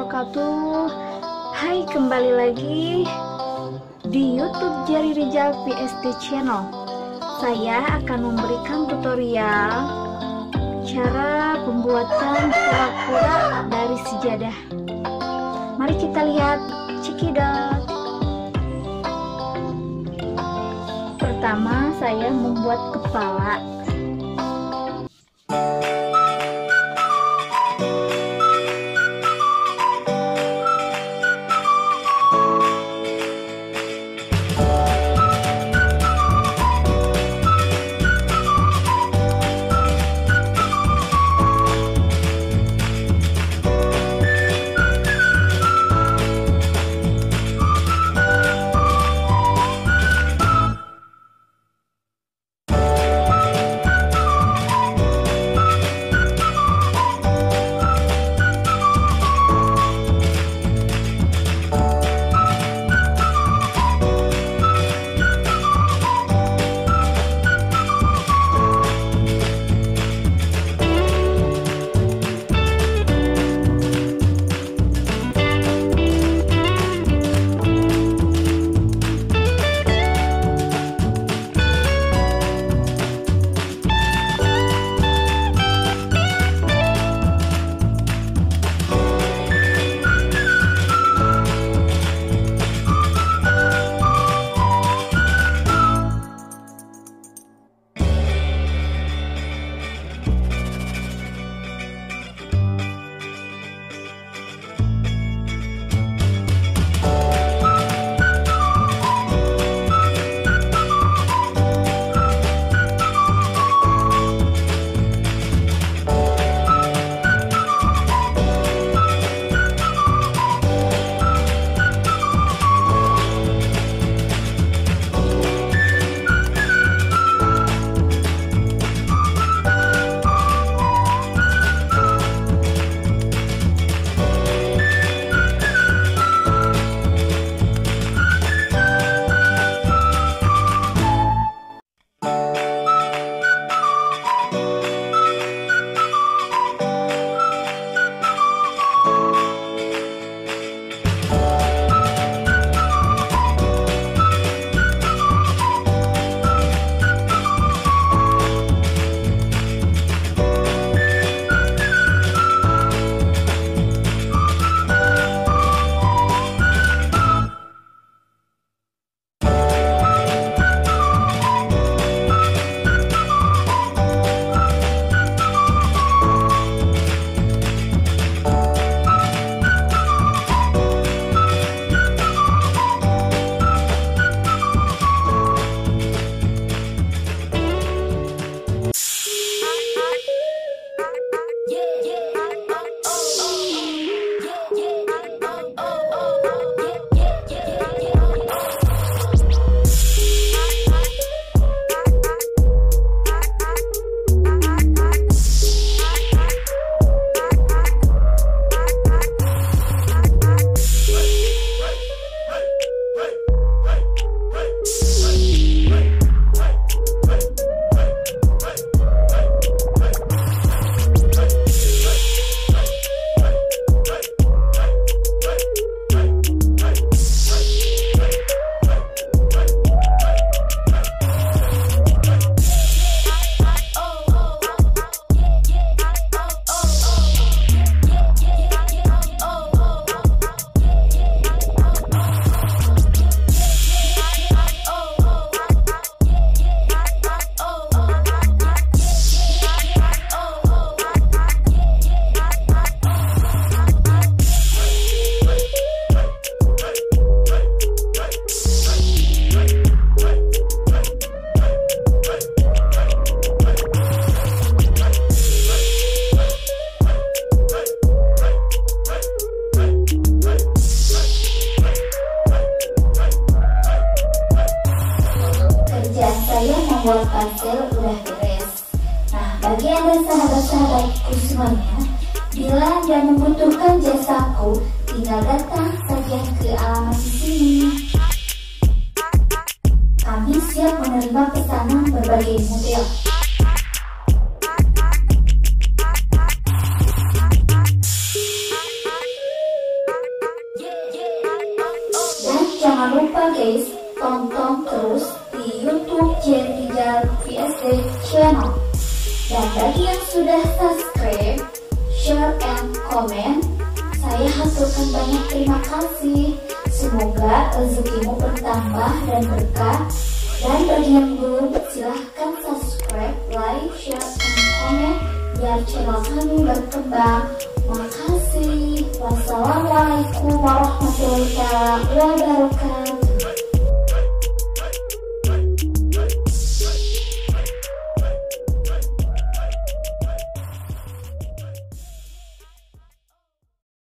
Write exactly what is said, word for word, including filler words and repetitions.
wabarakatuh. Hai, kembali lagi di YouTube Jery Rijal P S D Channel. Saya akan memberikan tutorial cara pembuatan kura-kura dari sejadah. Mari kita lihat, cekidot. Pertama, saya membuat kepala. Membuat parcel udah beres. Nah, bagi anda sahabat-sahabatku semuanya, bila anda membutuhkan jasaku, tinggal datang saja ke alamat di sini. Kami siap menerima pesanan berbagai model. lupa guys, tonton terus di YouTube Jery Rijal P S D channel. Dan bagi yang sudah subscribe, share, and komen, saya haturkan banyak terima kasih. Semoga rezekimu bertambah dan berkah. Dan bagi yang belum, silahkan subscribe, like, share, and komen biar channel kami berkembang. Makasih. Wassalamualaikum warahmatullahi wabarakatuh.